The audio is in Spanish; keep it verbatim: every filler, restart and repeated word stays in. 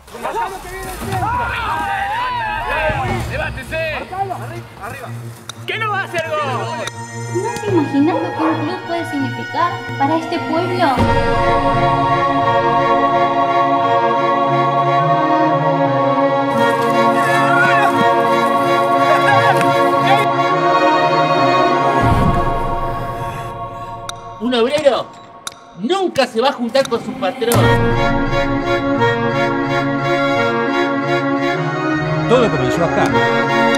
¡Levántese! Arriba. ¿Qué no va a hacer gol? ¿No te imaginas lo que un club puede significar para este pueblo? Un obrero nunca se va a juntar con su patrón. Todo comenzó acá.